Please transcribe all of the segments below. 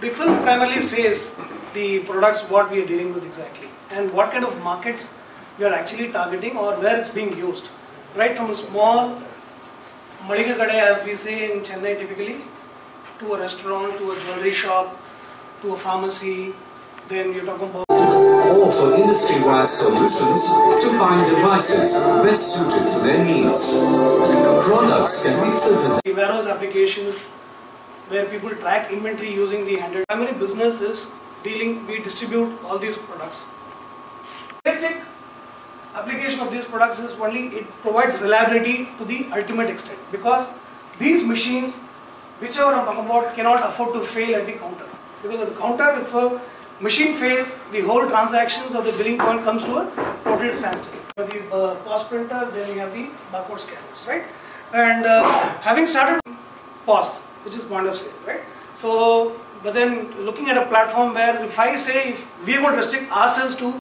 The film primarily says the products what we are dealing with exactly and what kind of markets we are actually targeting or where it's being used. Right from a small Maliga Kade, as we say in Chennai typically, to a restaurant, to a jewelry shop, to a pharmacy, then you're talking about or for industry-wide solutions to find devices best suited to their needs. Products can be filtered. The warehouse applications where people track inventory using the handheld. Primary business is we distribute all these products. Basic application of these products is only it provides reliability to the ultimate extent, because these machines, whichever I'm talking about, cannot afford to fail at the counter. Because at the counter, if a machine fails, the whole transactions of the billing point comes to a total standstill. You have the POS printer, then you have the barcode scanners, right? And having started POS, which is point of sale, right? So, but then looking at a platform where if I say if we would restrict ourselves to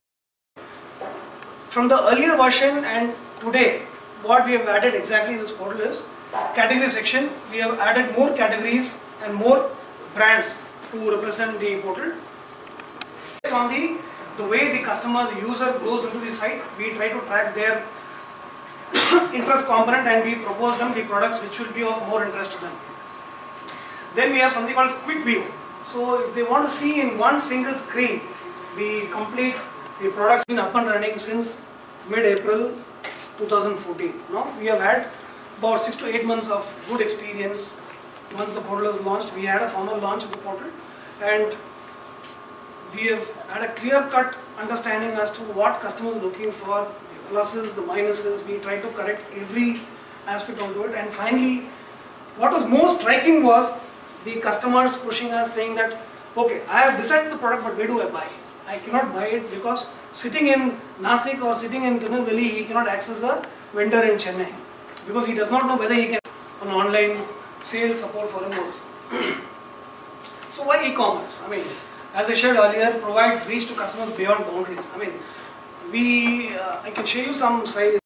from the earlier version and today, what we have added exactly in this portal is category section. We have added more categories and more brands to represent the portal. On the way the customer, the user goes into the site, we try to track their interest component and we propose them the products which will be of more interest to them. Then we have something called quick view. So if they want to see in one single screen the complete products been up and running since mid-April 2014. Now we have had about 6 to 8 months of good experience. Once the portal was launched, we had a formal launch of the portal and we have had a clear-cut understanding as to what customers are looking for, the pluses, the minuses. We try to correct every aspect onto it, and finally what was most striking was the customers pushing us saying that, okay, I have decided the product, but where do I buy? I cannot buy it because sitting in Nasik or sitting in Tirunelveli, he cannot access the vendor in Chennai because he does not know whether he can an online sales support for him also. So why e-commerce? I mean, as I shared earlier, provides reach to customers beyond boundaries. I mean, I can show you some